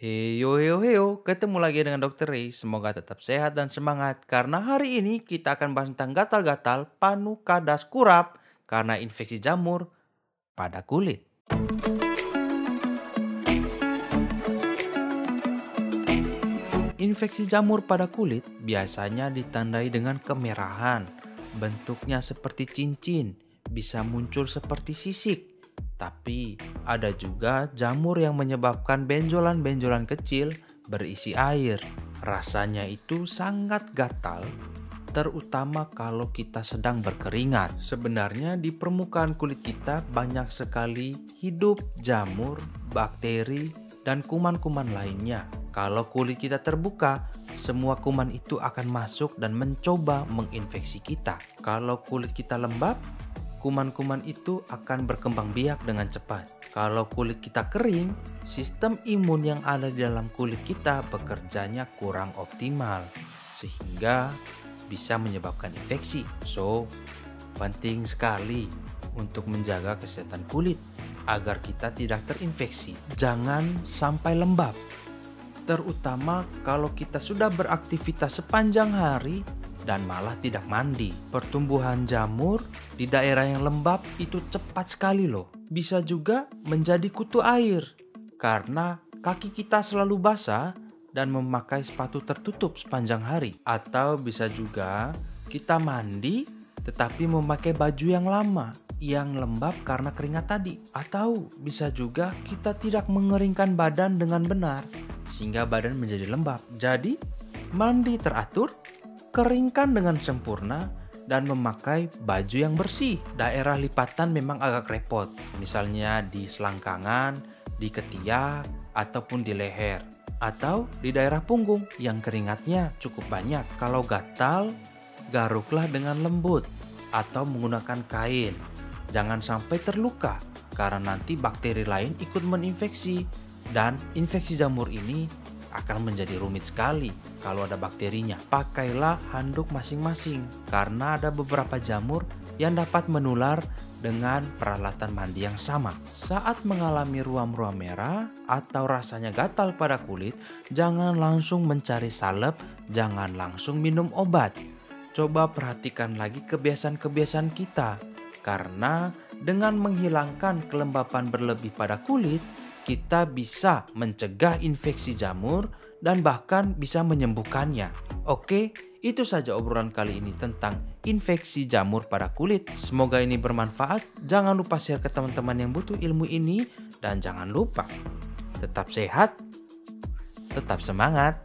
Heyo heyo heyo, ketemu lagi dengan Dokter Ray. Semoga tetap sehat dan semangat karena hari ini kita akan bahas tentang gatal-gatal, panu, kadas, kurap karena infeksi jamur pada kulit. Infeksi jamur pada kulit biasanya ditandai dengan kemerahan, bentuknya seperti cincin, bisa muncul seperti sisik. Tapi ada juga jamur yang menyebabkan benjolan-benjolan kecil berisi air. Rasanya itu sangat gatal, terutama kalau kita sedang berkeringat. Sebenarnya di permukaan kulit kita banyak sekali hidup jamur, bakteri, dan kuman-kuman lainnya. Kalau kulit kita terbuka, semua kuman itu akan masuk dan mencoba menginfeksi kita. Kalau kulit kita lembab, kuman-kuman itu akan berkembang biak dengan cepat. Kalau kulit kita kering, sistem imun yang ada di dalam kulit kita bekerjanya kurang optimal, sehingga bisa menyebabkan infeksi. So, penting sekali untuk menjaga kesehatan kulit agar kita tidak terinfeksi. Jangan sampai lembab, terutama kalau kita sudah beraktivitas sepanjang hari dan malah tidak mandi. Pertumbuhan jamur di daerah yang lembab itu cepat sekali loh. Bisa juga menjadi kutu air karena kaki kita selalu basah dan memakai sepatu tertutup sepanjang hari. Atau bisa juga kita mandi tetapi memakai baju yang lama yang lembab karena keringat tadi. Atau bisa juga kita tidak mengeringkan badan dengan benar sehingga badan menjadi lembab. Jadi mandi teratur, keringkan dengan sempurna, dan memakai baju yang bersih. Daerah lipatan memang agak repot, misalnya di selangkangan, di ketiak, ataupun di leher. Atau di daerah punggung yang keringatnya cukup banyak. Kalau gatal, garuklah dengan lembut atau menggunakan kain. Jangan sampai terluka, karena nanti bakteri lain ikut menginfeksi. Dan infeksi jamur ini akan menjadi rumit sekali kalau ada bakterinya. Pakailah handuk masing-masing karena ada beberapa jamur yang dapat menular dengan peralatan mandi yang sama. Saat mengalami ruam-ruam merah atau rasanya gatal pada kulit, jangan langsung mencari salep, jangan langsung minum obat. Coba perhatikan lagi kebiasaan-kebiasaan kita, karena dengan menghilangkan kelembapan berlebih pada kulit, kita bisa mencegah infeksi jamur dan bahkan bisa menyembuhkannya. Oke, itu saja obrolan kali ini tentang infeksi jamur pada kulit. Semoga ini bermanfaat. Jangan lupa share ke teman-teman yang butuh ilmu ini. Dan jangan lupa tetap sehat, tetap semangat.